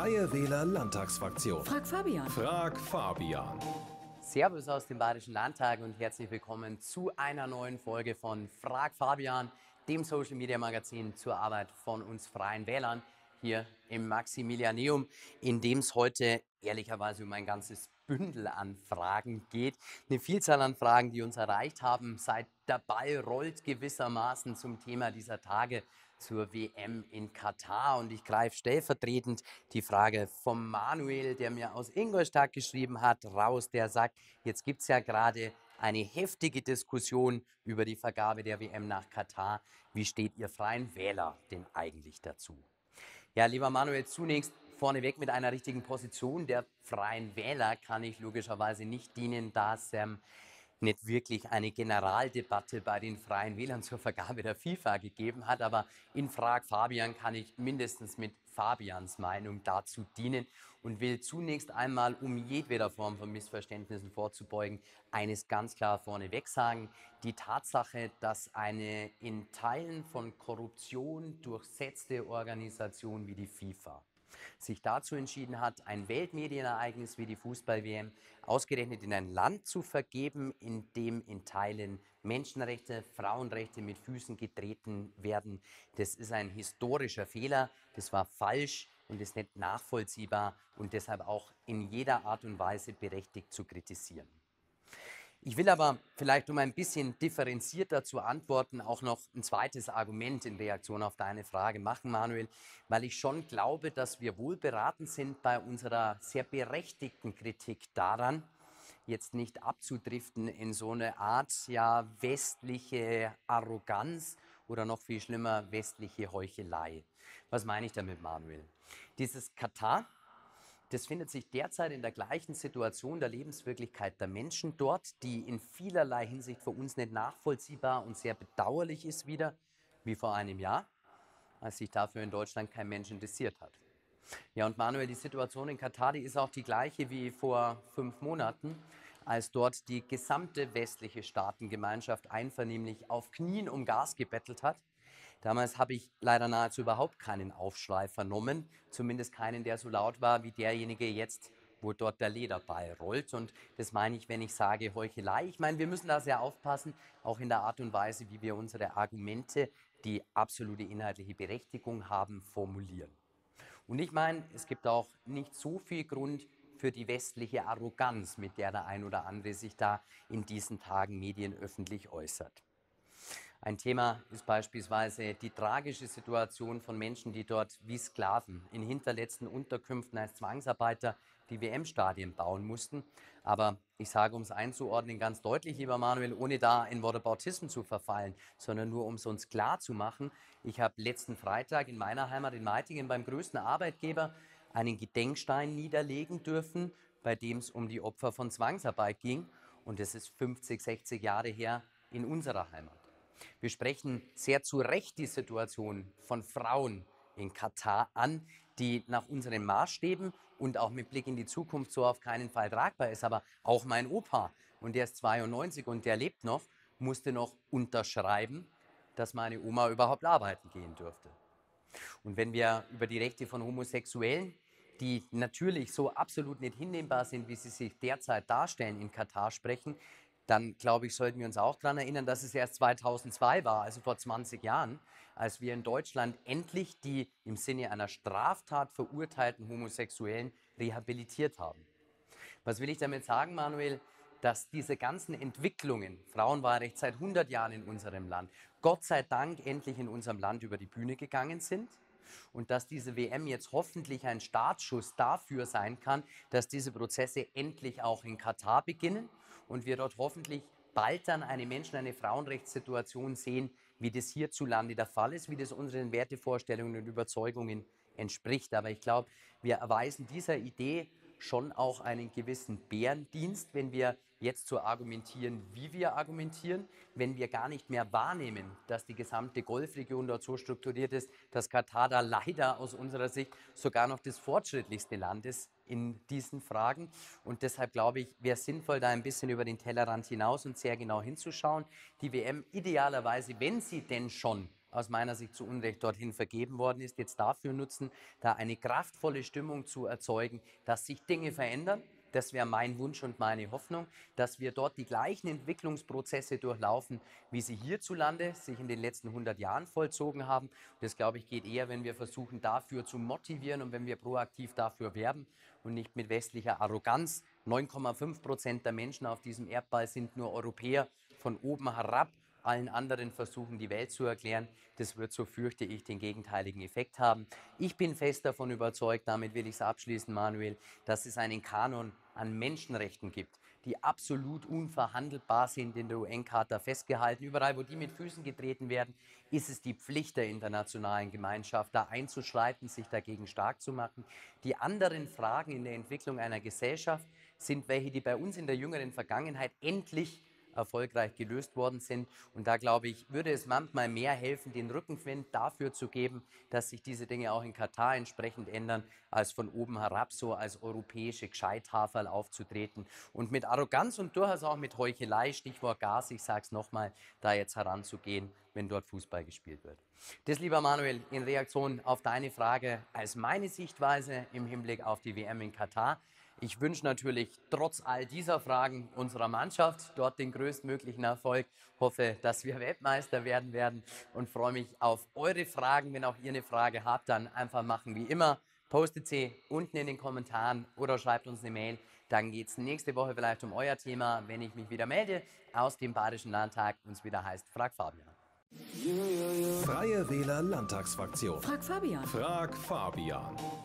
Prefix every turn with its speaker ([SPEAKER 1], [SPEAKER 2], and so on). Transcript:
[SPEAKER 1] Freie Wähler Landtagsfraktion.
[SPEAKER 2] Frag Fabian.
[SPEAKER 1] Frag Fabian.
[SPEAKER 3] Servus aus dem Bayerischen Landtag und herzlich willkommen zu einer neuen Folge von Frag Fabian, dem Social Media Magazin zur Arbeit von uns Freien Wählern hier im Maximilianeum, in dem es heute ehrlicherweise um ein ganzes Bündel an Fragen geht. Eine Vielzahl an Fragen, die uns erreicht haben. Seid dabei, rollt gewissermaßen zum Thema dieser Tage zur WM in Katar. Und ich greife stellvertretend die Frage vom Manuel, der mir aus Ingolstadt geschrieben hat, raus. Der sagt, jetzt gibt es ja gerade eine heftige Diskussion über die Vergabe der WM nach Katar. Wie steht ihr Freien Wähler denn eigentlich dazu? Ja, lieber Manuel, zunächst vorneweg mit einer richtigen Position der Freien Wähler kann ich logischerweise nicht dienen, da es nicht wirklich eine Generaldebatte bei den Freien Wählern zur Vergabe der FIFA gegeben hat. Aber in Frag Fabian kann ich mindestens mit Fabians Meinung dazu dienen und will zunächst einmal, um jedweder Form von Missverständnissen vorzubeugen, eines ganz klar vorneweg sagen. Die Tatsache, dass eine in Teilen von Korruption durchsetzte Organisation wie die FIFA sich dazu entschieden hat, ein Weltmedienereignis wie die Fußball-WM ausgerechnet in ein Land zu vergeben, in dem in Teilen Menschenrechte, Frauenrechte mit Füßen getreten werden. Das ist ein historischer Fehler, das war falsch und ist nicht nachvollziehbar und deshalb auch in jeder Art und Weise berechtigt zu kritisieren. Ich will aber vielleicht, um ein bisschen differenzierter zu antworten, auch noch ein zweites Argument in Reaktion auf deine Frage machen, Manuel, weil ich schon glaube, dass wir wohl beraten sind, bei unserer sehr berechtigten Kritik daran, jetzt nicht abzudriften in so eine Art ja, westliche Arroganz oder noch viel schlimmer, westliche Heuchelei. Was meine ich damit, Manuel? Dieses Katar, das findet sich derzeit in der gleichen Situation der Lebenswirklichkeit der Menschen dort, die in vielerlei Hinsicht für uns nicht nachvollziehbar und sehr bedauerlich ist wieder, wie vor einem Jahr, als sich dafür in Deutschland kein Mensch interessiert hat. Ja, und Manuel, die Situation in Katar, die ist auch die gleiche wie vor 5 Monaten, als dort die gesamte westliche Staatengemeinschaft einvernehmlich auf Knien um Gas gebettelt hat. Damals habe ich leider nahezu überhaupt keinen Aufschrei vernommen, zumindest keinen, der so laut war wie derjenige jetzt, wo dort der Lederball rollt. Und das meine ich, wenn ich sage Heuchelei. Ich meine, wir müssen da sehr aufpassen, auch in der Art und Weise, wie wir unsere Argumente, die absolute inhaltliche Berechtigung haben, formulieren. Und ich meine, es gibt auch nicht so viel Grund für die westliche Arroganz, mit der der ein oder andere sich da in diesen Tagen medienöffentlich äußert. Ein Thema ist beispielsweise die tragische Situation von Menschen, die dort wie Sklaven in hinterletzten Unterkünften als Zwangsarbeiter die WM-Stadien bauen mussten. Aber ich sage, um es einzuordnen, ganz deutlich, lieber Manuel, ohne da in Whataboutismus zu verfallen, sondern nur um es uns klar zu machen. Ich habe letzten Freitag in meiner Heimat in Meitingen beim größten Arbeitgeber einen Gedenkstein niederlegen dürfen, bei dem es um die Opfer von Zwangsarbeit ging. Und das ist 50, 60 Jahre her in unserer Heimat. Wir sprechen sehr zu Recht die Situation von Frauen in Katar an, die nach unseren Maßstäben und auch mit Blick in die Zukunft so auf keinen Fall tragbar ist. Aber auch mein Opa, und der ist 92 und der lebt noch, musste noch unterschreiben, dass meine Oma überhaupt arbeiten gehen dürfte. Und wenn wir über die Rechte von Homosexuellen, die natürlich so absolut nicht hinnehmbar sind, wie sie sich derzeit darstellen, in Katar sprechen, dann glaube ich, sollten wir uns auch daran erinnern, dass es erst 2002 war, also vor 20 Jahren, als wir in Deutschland endlich die im Sinne einer Straftat verurteilten Homosexuellen rehabilitiert haben. Was will ich damit sagen, Manuel? Dass diese ganzen Entwicklungen, Frauenwahlrecht seit 100 Jahren in unserem Land, Gott sei Dank endlich in unserem Land über die Bühne gegangen sind und dass diese WM jetzt hoffentlich ein Startschuss dafür sein kann, dass diese Prozesse endlich auch in Katar beginnen und wir dort hoffentlich bald dann eine Menschen-, eine Frauenrechtssituation sehen, wie das hierzulande der Fall ist, wie das unseren Wertevorstellungen und Überzeugungen entspricht. Aber ich glaube, wir erweisen dieser Idee schon auch einen gewissen Bärendienst, wenn wir jetzt so argumentieren, wie wir argumentieren, wenn wir gar nicht mehr wahrnehmen, dass die gesamte Golfregion dort so strukturiert ist, dass Katar da leider aus unserer Sicht sogar noch das fortschrittlichste Land ist in diesen Fragen. Und deshalb glaube ich, wäre es sinnvoll, da ein bisschen über den Tellerrand hinaus und sehr genau hinzuschauen. Die WM idealerweise, wenn sie denn schon aus meiner Sicht zu Unrecht dorthin vergeben worden ist, jetzt dafür nutzen, da eine kraftvolle Stimmung zu erzeugen, dass sich Dinge verändern. Das wäre mein Wunsch und meine Hoffnung, dass wir dort die gleichen Entwicklungsprozesse durchlaufen, wie sie hierzulande sich in den letzten 100 Jahren vollzogen haben. Das, glaube ich, geht eher, wenn wir versuchen, dafür zu motivieren und wenn wir proaktiv dafür werben und nicht mit westlicher Arroganz. 9,5% der Menschen auf diesem Erdball sind nur Europäer, von oben herab allen anderen versuchen, die Welt zu erklären. Das wird, so fürchte ich, den gegenteiligen Effekt haben. Ich bin fest davon überzeugt, damit will ich es abschließen, Manuel, dass es einen Kanon an Menschenrechten gibt, die absolut unverhandelbar sind, in der UN-Charta festgehalten. Überall, wo die mit Füßen getreten werden, ist es die Pflicht der internationalen Gemeinschaft, da einzuschreiten, sich dagegen stark zu machen. Die anderen Fragen in der Entwicklung einer Gesellschaft sind welche, die bei uns in der jüngeren Vergangenheit endlich erfolgreich gelöst worden sind. Und da, glaube ich, würde es manchmal mehr helfen, den Rückenwind dafür zu geben, dass sich diese Dinge auch in Katar entsprechend ändern, als von oben herab so als europäische Gescheithaferl aufzutreten und mit Arroganz und durchaus auch mit Heuchelei, Stichwort Gas, ich sage es nochmal, da jetzt heranzugehen, wenn dort Fußball gespielt wird. Das, lieber Manuel, in Reaktion auf deine Frage als meine Sichtweise im Hinblick auf die WM in Katar. Ich wünsche natürlich trotz all dieser Fragen unserer Mannschaft dort den größtmöglichen Erfolg. Hoffe, dass wir Weltmeister werden und freue mich auf eure Fragen. Wenn auch ihr eine Frage habt, dann einfach machen wie immer. Postet sie unten in den Kommentaren oder schreibt uns eine Mail. Dann geht es nächste Woche vielleicht um euer Thema, wenn ich mich wieder melde aus dem Bayerischen Landtag und es wieder heißt Frag Fabian.
[SPEAKER 1] Freie Wähler Landtagsfraktion.
[SPEAKER 2] Frag Fabian.
[SPEAKER 1] Frag Fabian.